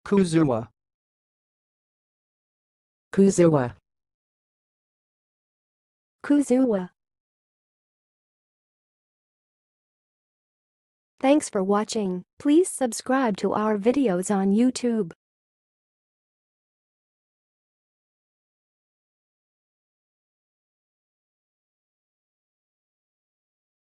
kuzuwa, kuzuwa, kuzuwa. Thanks for watching. Please subscribe to our videos on YouTube.